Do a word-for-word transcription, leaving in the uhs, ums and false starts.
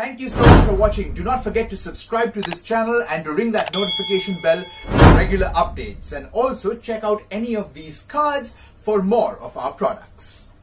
Thank you so much for watching. Do not forget to subscribe to this channel and to ring that notification bell for regular updates. And also check out any of these cards for more of our products.